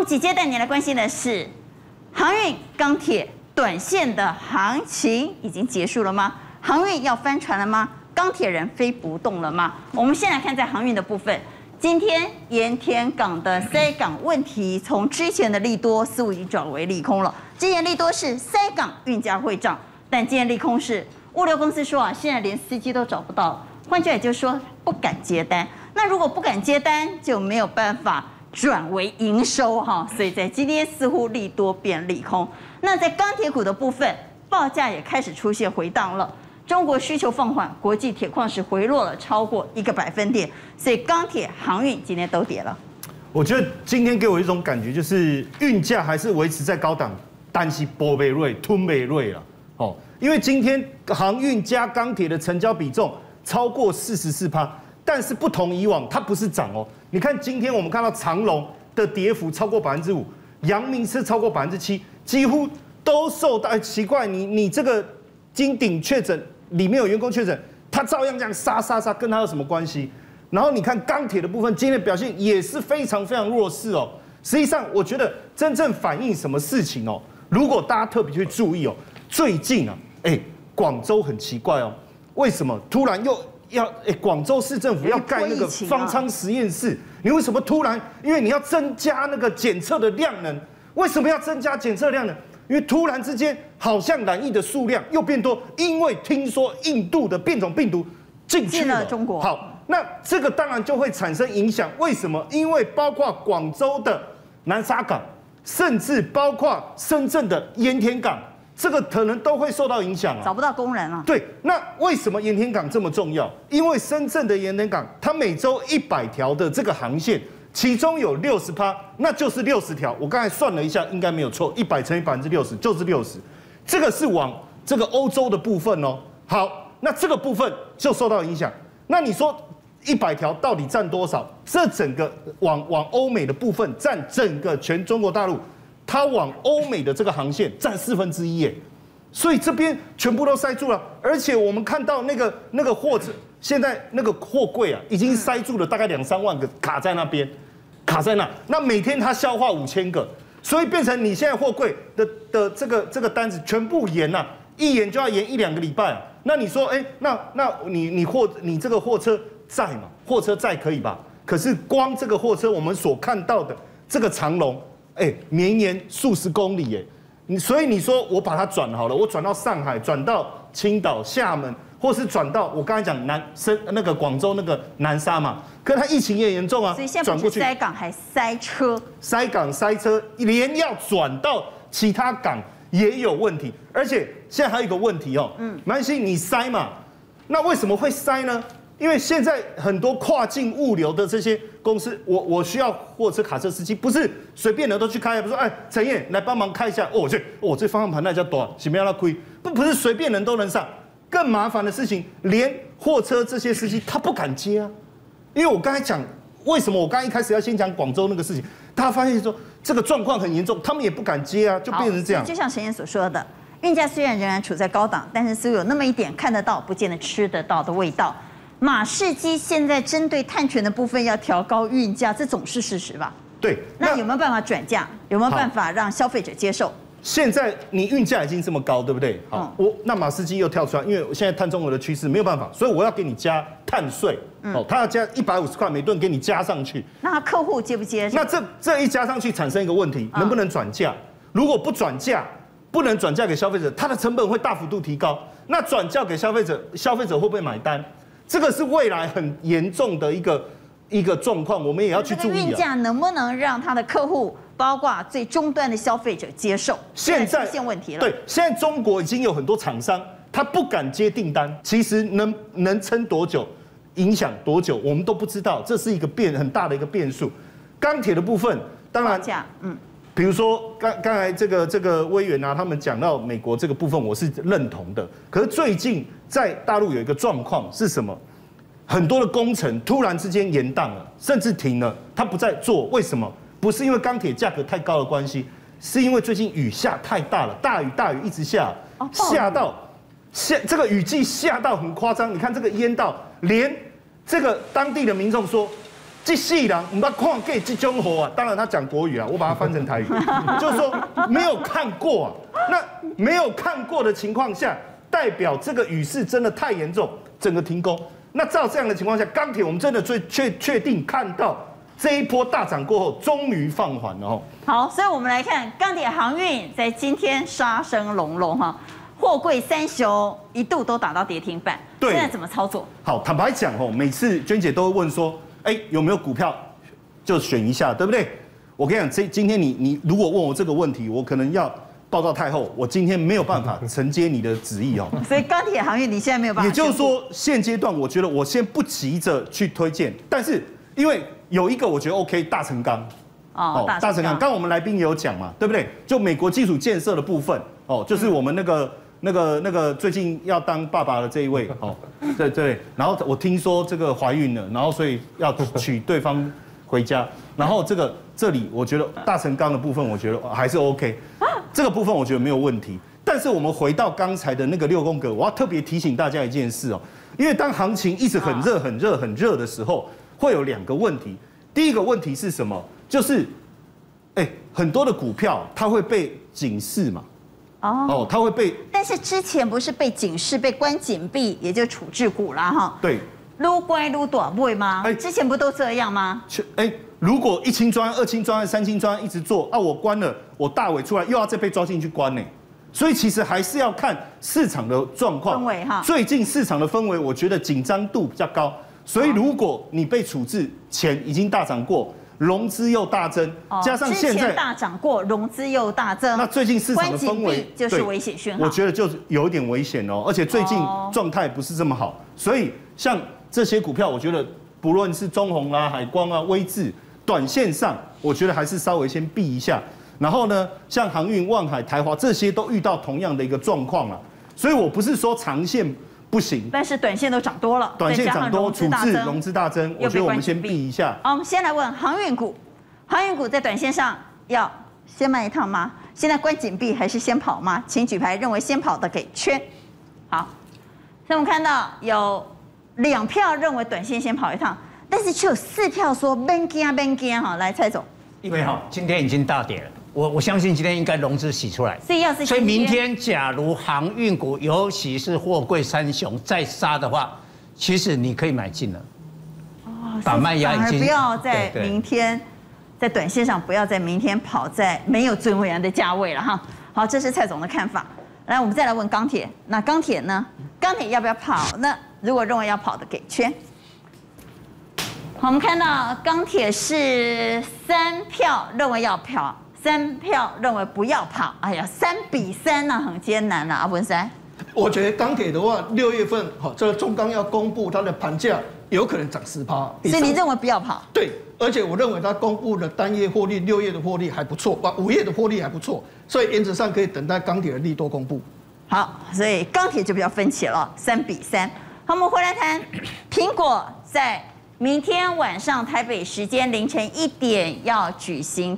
们紧接着你来关心的是，航运、钢铁短线的行情已经结束了吗？航运要翻船了吗？钢铁人飞不动了吗？我们先来看在航运的部分。今天盐田港的塞港问题，从之前的利多似乎已经转为利空了。之前利多是塞港运价会涨，但今天利空是物流公司说啊，现在连司机都找不到，换句话也就是说不敢接单。那如果不敢接单，就没有办法转为营收哈，所以在今天似乎利多变利空。那在钢铁股的部分，报价也开始出现回档了。中国需求放缓，国际铁矿石回落了超过1个百分点，所以钢铁、航运今天都跌了。 我觉得今天给我一种感觉，就是运价还是维持在高档，但是波贝瑞、吞贝瑞了。哦，因为今天航运加钢铁的成交比重超过44%，但是不同以往，它不是涨哦。你看今天我们看到长荣的跌幅超过5%，阳明是超过7%，几乎都受到。奇怪，你这个金鼎确诊。里面有员工确诊，他照样这样杀，跟他有什么关系？然后你看钢铁的部分，今天的表现也是非常弱势哦。实际上，我觉得真正反映什么事情哦？如果大家特别去注意哦，最近啊，广州很奇怪哦，为什么突然又要广州市政府要盖那个方舱实验室？你为什么突然？因为你要增加那个检测的量能，为什么要增加检测量能？因为突然之间，好像染疫的数量又变多，因为听说印度的变种病毒进了中国。 好，那这个当然就会产生影响。为什么？因为包括广州的南沙港，甚至包括深圳的盐田港，这个可能都会受到影响啊。 找不到工人了。 对，那为什么盐田港这么重要？因为深圳的盐田港，它每周100条的这个航线。其中有60%，那就是60条。我刚才算了一下，应该没有错，100乘以60%就是60。这个是往这个欧洲的部分哦。好，那这个部分就受到影响。那你说100条到底占多少？这整个往欧美的部分占整个全中国大陆，它往欧美的这个航线占1/4耶。所以这边全部都塞住了，而且我们看到那个货车，现在那个货柜啊，已经塞住了大概2、3万个，卡在那边。卡在那每天它消化5000个，所以变成你现在货柜的这个单子全部延呐，一延就要延1、2个礼拜啊。那你说，那你这个货车载嘛，货车载可以吧？可是光这个货车我们所看到的这个长龙，绵延数十公里耶，所以你说我把它转好了，我转到上海，转到青岛、厦门。或是转到我刚才讲那个广州那个南沙嘛，可是它疫情也严重啊， 所以现在不是塞港还塞车， 塞港塞车，连要转到其他港也有问题，而且现在还有一个问题哦，没关系，你塞嘛，那为什么会塞呢？因为现在很多跨境物流的这些公司，我需要货车、卡车司机，不是随便人都去开，不是说陈燕来帮忙开一下，这方向盘那叫多，是不要亏，不是随便人都能上。更麻烦的事情，连货车这些司机他不敢接啊，因为我刚才讲为什么我刚一开始要先讲广州那个事情，大家发现说这个状况很严重，他们也不敢接啊，就变成这样。 就像陈燕所说的，运价虽然仍然处在高档，但是似乎有那么一点看得到不见得吃得到的味道。马士基现在针对碳权的部分要调高运价，这总是事实吧？ 对。 那有没有办法转嫁？有没有办法让消费者接受？ 现在你运价已经这么高，对不对？好，那马士基又跳出来，因为现在碳中和的趋势没有办法，所以我要给你加碳税。他要加150块每吨给你加上去。 那客户接不接？ 那这一加上去产生一个问题，能不能转嫁？如果不转嫁，不能转嫁给消费者，它的成本会大幅度提高。那转嫁给消费者，消费者会不会买单？这个是未来很严重的一个状况，我们也要去注意啊。 运价能不能让他的客户？包括最终端的消费者接受，现在出现问题了。 对，现在中国已经有很多厂商，他不敢接订单，其实能撑多久，影响多久，我们都不知道，这是一个很大的一个变数。钢铁的部分，当然，比如说刚才这个委员啊，他们讲到美国这个部分，我是认同的。可是最近在大陆有一个状况是什么？很多的工程突然之间延宕了，甚至停了，他不再做，为什么？不是因为钢铁价格太高的关系，是因为最近雨下太大了，大雨一直下，这个雨季下到很夸张。你看这个淹到，连这个当地的民众说， 这世人唔捌看过这种货啊，当然他讲国语啊，我把它翻成台语，就是说没有看过啊。那没有看过的情况下，代表这个雨势真的太严重，整个停工。那照这样的情况下，钢铁我们真的确定看到这一波大涨过后，终于放缓了哦。 好，所以我们来看钢铁航运在今天杀声隆隆哈，货柜三雄一度都打到跌停板， 对， 现在怎么操作？ 好，坦白讲哦，每次娟姐都会问说，有没有股票就选一下，对不对？我跟你讲，今天你如果问我这个问题，我可能要报告太后，我今天没有办法承接你的旨意哦。 所以钢铁航运你现在没有办法。 也就是说，现阶段我觉得我先不急着去推荐，但是因为有一个我觉得 OK， 大成钢。大成钢，刚刚我们来宾也有讲嘛，对不对？就美国基础建设的部分，就是我们那个最近要当爸爸的这一位，对。然后我听说这个怀孕了，然后所以要娶对方回家，然后这里我觉得大成钢的部分，我觉得还是 OK， 这个部分我觉得没有问题。但是我们回到刚才的那个6宫格，我要特别提醒大家一件事哦，因为当行情一直很热的时候，会有2个问题。第一个问题是什么？就是，很多的股票它会被警示嘛，它会被。 但是之前不是被警示、被关紧闭，也就处置股啦哈。 对。 撸乖撸短位吗？之前不都这样吗？ 如果1清专案、2清专案、3清专案一直做，我关了，我大尾出来又要再被抓进去关呢。所以其实还是要看市场的状况。 氛围哈。 最近市场的氛围，我觉得紧张度比较高。所以如果你被处置，钱已经大涨过，融资又大增，加上现在大涨过，融资又大增， 那最近市场的氛围就是危险讯号。 我觉得就是有一点危险哦，而且最近状态不是这么好，所以像这些股票，我觉得不论是中鸿啊、海光啊、威致，短线上我觉得还是稍微先避一下。然后呢，像航运、万海、台华这些都遇到同样的一个状况了，所以我不是说长线不行， 但是短线都涨多了， 短线涨多，处置融资大增，我觉得我们先避一下。 好，我们先来问航运股，航运股在短线上要先卖一趟吗？现在关紧闭还是先跑吗？请举牌，认为先跑的给圈。好，所以我们看到有2票认为短线先跑一趟，但是却有4票说别惊哈，来蔡总。 因为今天已经大跌了。我相信今天应该融资洗出来，所以明天假如航运股，尤其是货柜三雄再杀的话，其实你可以买进了。把卖压已经不要在明天，在短线上不要在明天跑在没有尊严的价位了哈。好，这是蔡总的看法。来，我们再来问钢铁，那钢铁呢？钢铁要不要跑？那如果认为要跑的给圈。好，我们看到钢铁是3票认为要跑。3票认为不要跑，哎呀，3比3呢，很艰难啊，阿文山。 我觉得钢铁的话，6月份这个中钢要公布它的盘价，有可能涨10%。所以你认为不要跑？ 对，而且我认为它公布的单月获利，6月的获利还不错，5月的获利还不错，所以原则上可以等待钢铁的利多公布。 好，所以钢铁就比较分歧了，3比3。好，我们回来谈苹果在。明天晚上台北时间凌晨1点要举行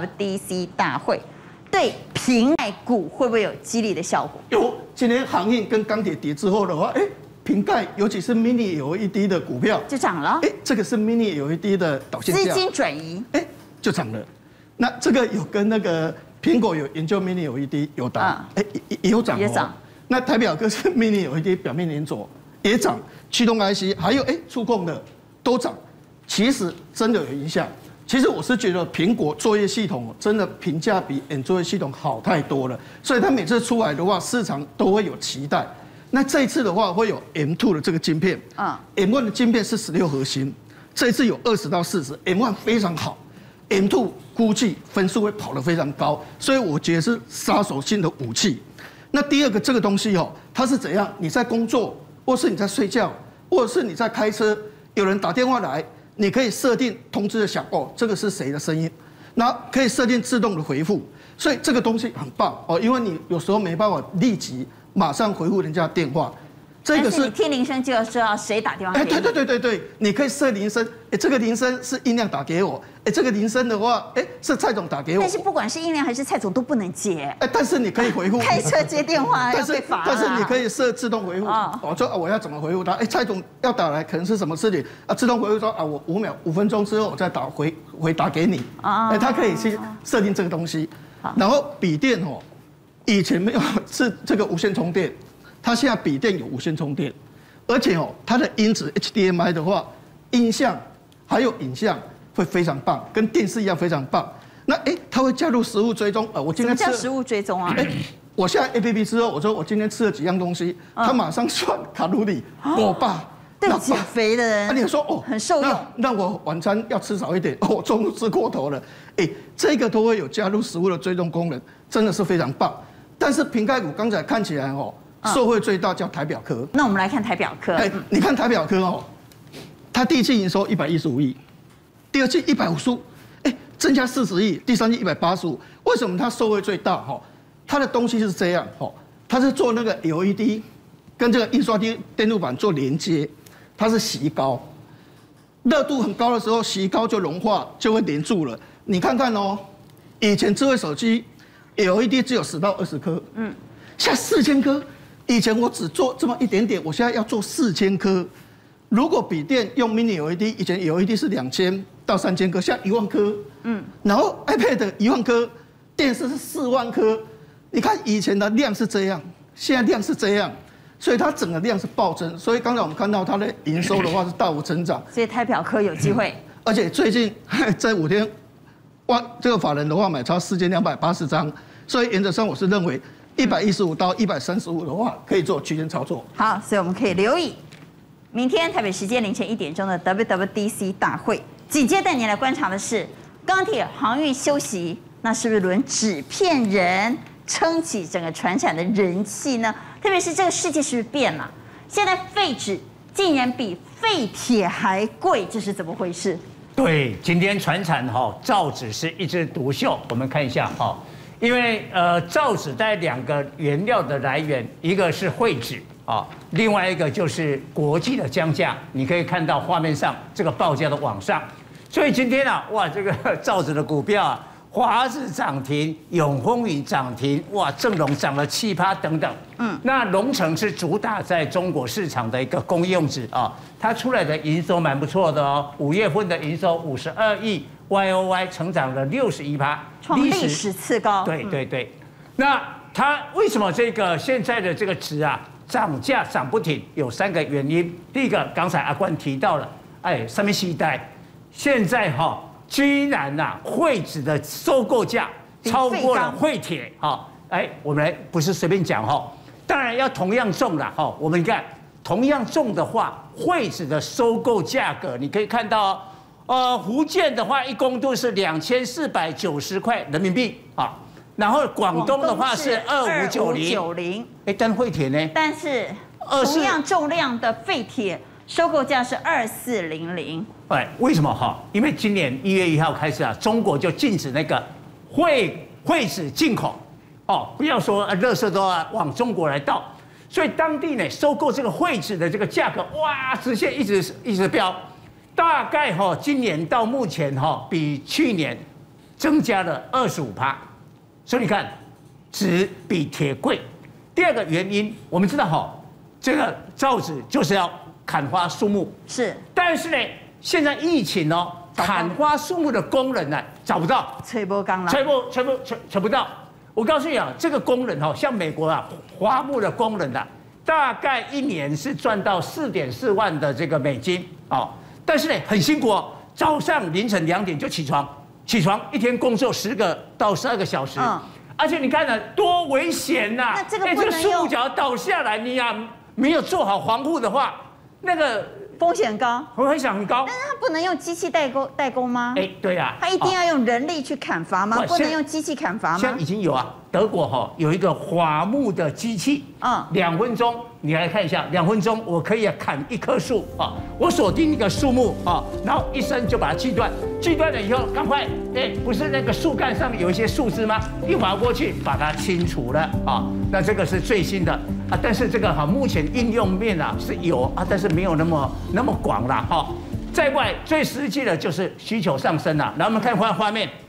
WWDC 大会，对瓶盖股会不会有激励的效果？ 有，今天航运跟钢铁跌之后的话，瓶盖尤其是 Mini LED 的股票就涨了。 这个是 Mini LED 的导线架， 资金转移， 就涨了。那这个有跟那个苹果有研究 Mini LED 有打，也有涨，也涨。那台表哥是 Mini LED 表面连锁也涨，驱动 IC 还有触控的。都涨，其实真的有影响。其实我是觉得苹果作业系统真的评价比 Android 系统好太多了，所以它每次出来的话，市场都会有期待。那这一次的话，会有 M2 的这个晶片，M1 的晶片是16核心，这一次有20到40，M1 非常好 ，M2 估计分数会跑得非常高，所以我觉得是杀手性的武器。那第二个这个东西它是怎样？你在工作，或是你在睡觉，或者是你在开车。有人打电话来，你可以设定通知的响这个是谁的声音，那可以设定自动的回复，所以这个东西很棒因为你有时候没办法立即马上回复人家的电话， 这个是你听铃声就要知道谁打电话给你。 对，你可以设铃声，这个铃声是音量打给我，这个铃声的话， 是蔡总打给我。 但是不管是音量还是蔡总都不能接。 但是你可以回复。 开车接电话要被罚。 但是你可以设自动回复。我说我要怎么回复他？蔡总要打来，可能是什么事情啊？自动回复说我5分钟之后我再回答给你。他可以去设定这个东西。然后笔电以前没有是这个无线充电，它现在笔电有无线充电，而且它的音质 HDMI 的话，音像还有影像会非常棒，跟电视一样非常棒。那它会加入食物追踪我今天什么叫食物追踪啊？ 我下 APP 之后，我说我今天吃了几样东西，它马上算卡路里，我爸。 对减肥的人， 你说很受用。 那我晚餐要吃少一点，我中午吃过头了，这个都会有加入食物的追踪功能，真的是非常棒。但是瓶盖股刚才看起来受惠最大叫台表科。 那我们来看台表科。 你看台表科它第一季营收115亿，第二季155，增加40亿，第三季185。为什么它受惠最大？它的东西是这样，它是做那个 LED 跟这个印刷电路板做连接，它是锡膏，热度很高的时候，锡膏就融化，就会连住了。你看看以前智慧手机 LED 只有10到20颗，现在4000颗。以前我只做这么一点点，我现在要做4000颗。如果笔电用 Mini LED， 以前 LED 是2000到3000颗，现在1万颗。然后 iPad 1万颗，电视是4万颗。你看以前的量是这样，现在量是这样，所以它整个量是暴增。所以刚才我们看到它的营收的话是大幅成长。 所以台表科有机会。 而且最近这5天，这个法人的话买超4280张，所以原则上我是认为115到135的话可以做区间操作。 好，所以我们可以留意明天台北时间凌晨1点钟的 WWDC 大会。紧接着你来观察的是钢铁航运休息，那是不是轮纸片人撑起整个传产的人气呢？特别是这个世界是不是变了？现在废纸竟然比废铁还贵，这是怎么回事？ 对，今天传产造纸是一枝独秀。我们看一下因为造纸在2个原料的来源，一个是废纸另外一个就是国际的降价。你可以看到画面上这个报价的往上，所以今天这个造纸的股票华纸涨停，永丰余涨停，正隆涨了7%等等。那荣成是主打在中国市场的一个公用纸它出来的营收蛮不错的5月份的营收52亿 ，YOY 成长了61%， 创历史次高。 对。那它为什么这个现在的这个纸涨价涨不停？有3个原因。第一个，刚才阿冠提到了，上面期待，现在居然废纸的收购价超过了废铁我们来不是随便讲当然要同样重了我们看同样重的话，废纸的收购价格你可以看到福建的话1公吨是2490块人民币然后广东的话是2590，但废铁呢？ 但是同样重量的废铁收购价是2400。 为什么因为今年1月1号开始中国就禁止那个废纸进口不要说垃圾都要往中国来倒，所以当地呢收购这个废纸的这个价格直线一直飙，大概今年到目前比去年增加了25%。所以你看，纸比铁贵。第二个原因，我们知道这个造纸就是要砍花树木， 是。 但是呢，现在疫情砍花树木的工人找不到， 吹不刚了， 吹不到。我告诉你这个工人像美国伐木的工人大概1年是赚到4.4万的这个美金但是呢很辛苦早上凌晨2点就起床一天工作10个到12个小时，而且你看多危险呐！ 那这个不能用， 这树木只要倒下来，你没有做好防护的话，那个风险高， 风险很高。 但是它不能用机器代工吗？ 对呀， 它一定要用人力去砍伐吗？不能用机器砍伐吗？ 现在已经有德国有一个伐木的机器，2分钟，你来看一下，2分钟我可以砍1棵树我锁定一个树木然后一生就把它锯断，锯断了以后赶快不是那个树干上有一些树枝吗？一划过去把它清除了那这个是最新的但是这个目前应用面是有但是没有那么广啦在外最实际的就是需求上升了。然后我们看画面，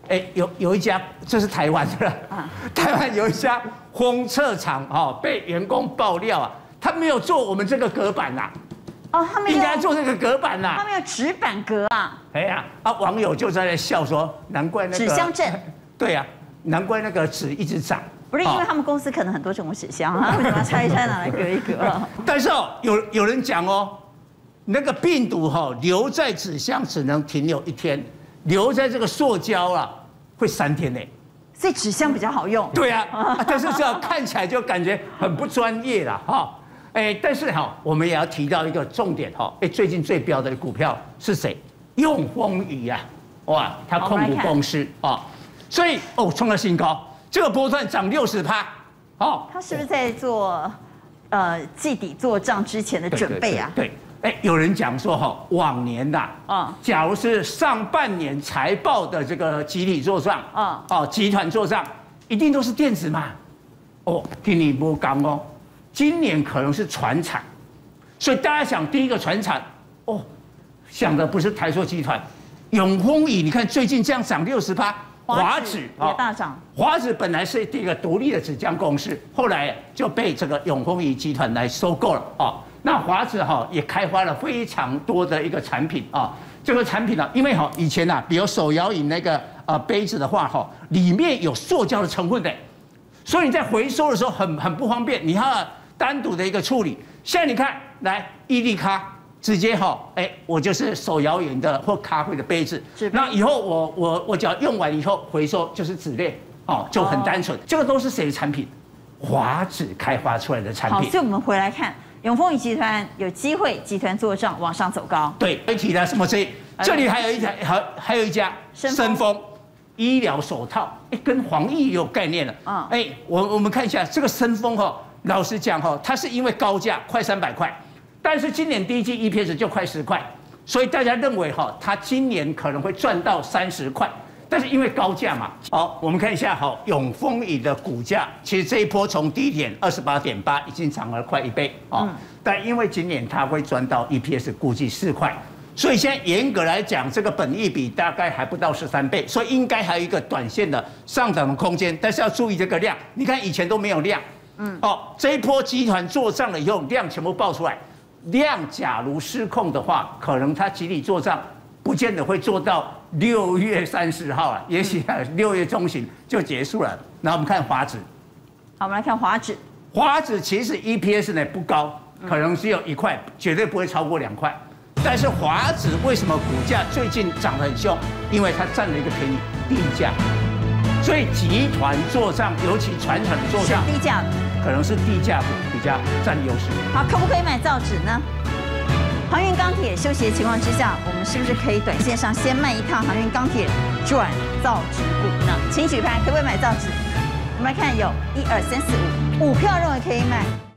有一家，这是台湾的，台湾有一家封测厂被员工爆料啊，他没有做我们这个隔板呐。 哦，他们应该做这个隔板呐。 他们有纸板隔啊。 哎呀，网友就在那笑说，难怪那个纸箱阵。 对呀，难怪那个纸一直涨。 不是因为他们公司可能很多这种纸箱啊，为什么拆一拆拿来隔一隔？ 但是有人讲那个病毒留在纸箱只能停留1天，留在这个塑胶啊会3天呢。 所以纸箱比较好用。 对啊，但是这样看起来就感觉很不专业了哈。但是我们也要提到一个重点最近最标的股票是谁？永丰余啊，哇，它控股公司所以创了新高，这个波段涨60%， 它是不是在做季底做账之前的准备啊？ 对，有人讲说往年呐，假如是上半年财报的这个集体做账，集团做账，一定都是电子嘛，今年不刚今年可能是传产，所以大家想第一个传产，想的不是台塑集团，永丰余，你看最近这样涨60%，华指也大涨。 华指本来是一个独立的纸浆公司，后来就被这个永丰余集团来收购了那华指也开发了非常多的一个产品这个产品呢，因为以前比如手摇饮那个杯子的话里面有塑胶的成分的，所以你在回收的时候很不方便，你要单独的一个处理。现在你看，来伊利咖直接我就是手摇饮的或咖啡的杯子，那以后我只要用完以后回收就是纸类就很单纯。这个都是谁的产品？华指开发出来的产品。 好，所以我们回来看永丰余集团有机会集团做账往上走高。 对，提了什么这里还有一家深丰医疗手套，跟防疫也有概念了。我们看一下这个深丰老实讲它是因为高价快300块，但是今年第一季 EPS 就快10块，所以大家认为它今年可能会赚到30块，但是因为高价嘛。好，我们看一下永丰余的股价，其实这一波从低点28.8已经涨了快1倍但因为今年它会赚到 EPS 估计4块。所以现在严格来讲，这个本益比大概还不到13倍，所以应该还有一个短线的上涨的空间。但是要注意这个量，你看以前都没有量，这一波集团做账了以后，量全部爆出来，量假如失控的话，可能它集体做账，不见得会做到6月30号了，也许6月中旬就结束了。然后我们看华指， 好，我们来看华指， 华指其实 EPS 呢不高，可能只有1块，绝对不会超过2块。但是华指为什么股价最近涨得很凶？因为它占了一个便宜低价，所以集团做账，尤其传统做账， 低价可能是低价股比较占优势。 好，可不可以买造纸呢？航运钢铁休息的情况之下，我们是不是可以短线上先卖一趟航运钢铁，转造纸股呢？请举牌，可不可以买造纸？我们来看，有1、2、3、4、5票认为可以买。